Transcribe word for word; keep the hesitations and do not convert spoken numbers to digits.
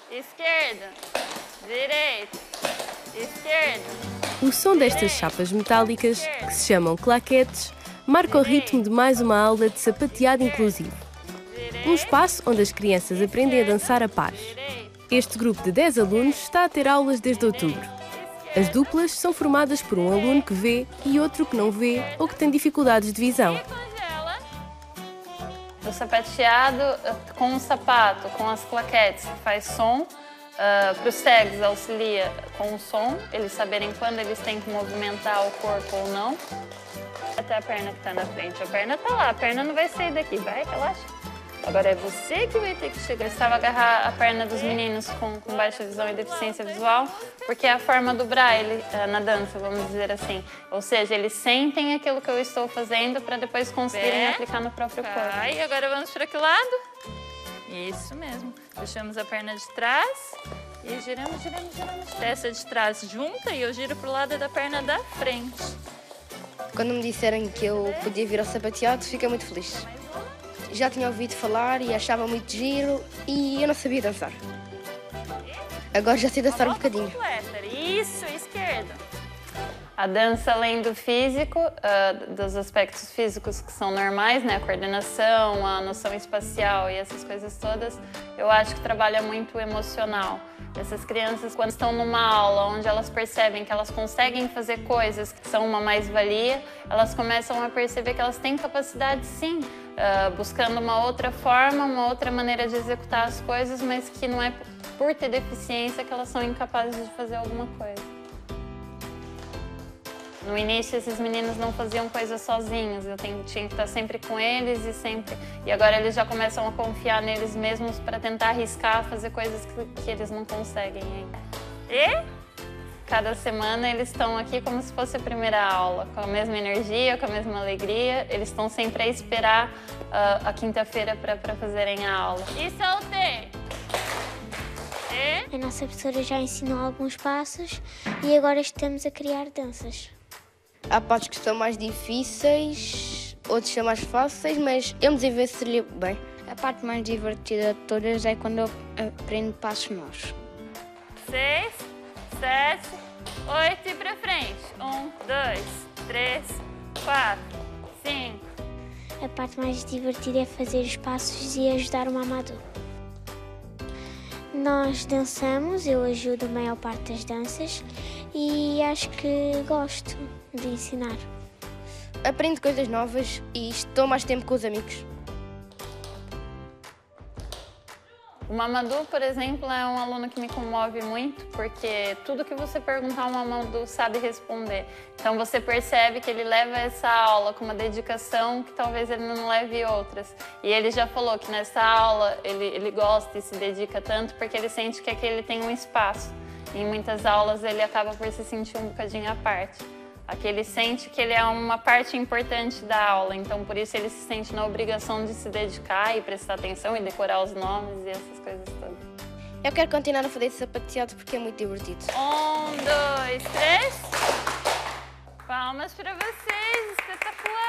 esquerda, direita, esquerda. O som destas chapas metálicas, que se chamam claquetes, marca o ritmo de mais uma aula de sapateado inclusivo. Um espaço onde as crianças aprendem a dançar a pares. Este grupo de dez alunos está a ter aulas desde outubro. As duplas são formadas por um aluno que vê e outro que não vê ou que tem dificuldades de visão. O sapateado com o sapato, com as claquetes, faz som. Uh, para os cegos, auxilia com o som, eles saberem quando eles têm que movimentar o corpo ou não. Até a perna que está na frente. A perna está lá, a perna não vai sair daqui, vai, relaxa. Agora é você que vai ter que chegar. Eu estava a agarrar a perna dos meninos com, com baixa visão e deficiência visual, porque é a forma do braille na dança, vamos dizer assim. Ou seja, eles sentem aquilo que eu estou fazendo para depois conseguirem é. aplicar no próprio corpo. Aí, agora vamos para que lado? Isso mesmo. Puxamos a perna de trás e giramos, giramos, giramos. Essa de trás junta e eu giro para o lado da perna da frente. Quando me disseram que eu podia vir ao sapateado, fiquei muito feliz. Já tinha ouvido falar e achava muito giro e eu não sabia dançar. Agora já sei dançar um bocadinho. Isso, esquerda. A dança, além do físico, uh, dos aspectos físicos que são normais, né? A coordenação, a noção espacial e essas coisas todas, eu acho que trabalha muito o emocional. Essas crianças, quando estão numa aula onde elas percebem que elas conseguem fazer coisas que são uma mais-valia, elas começam a perceber que elas têm capacidade, sim, uh, buscando uma outra forma, uma outra maneira de executar as coisas, mas que não é por ter deficiência que elas são incapazes de fazer alguma coisa. No início, esses meninos não faziam coisas sozinhos, eu tinha que estar sempre com eles e sempre... E agora eles já começam a confiar neles mesmos para tentar arriscar, fazer coisas que, que eles não conseguem ainda. E cada semana eles estão aqui como se fosse a primeira aula, com a mesma energia, com a mesma alegria. Eles estão sempre a esperar uh, a quinta-feira para fazerem a aula. E soltei! E? A nossa professora já ensinou alguns passos e agora estamos a criar danças. Há partes que são mais difíceis, outros são mais fáceis, mas eu me desenvolvi bem. A parte mais divertida de todas é quando eu aprendo passos novos. Seis, sete, oito e para frente. Um, dois, três, quatro, cinco. A parte mais divertida é fazer os passos e ajudar o mamador. Nós dançamos, eu ajudo a maior parte das danças e acho que gosto de ensinar. Aprendo coisas novas e estou mais tempo com os amigos. O Mamadou, por exemplo, é um aluno que me comove muito, porque tudo que você perguntar, o Mamadou sabe responder. Então você percebe que ele leva essa aula com uma dedicação que talvez ele não leve outras. E ele já falou que nessa aula ele, ele gosta e se dedica tanto porque ele sente que aqui ele tem um espaço. Em muitas aulas ele acaba por se sentir um bocadinho à parte. Aqui ele sente que ele é uma parte importante da aula, então por isso ele se sente na obrigação de se dedicar e prestar atenção e decorar os nomes e essas coisas todas. Eu quero continuar a fazer esse sapateado porque é muito divertido. Um, dois, três. Palmas para vocês, espetacular!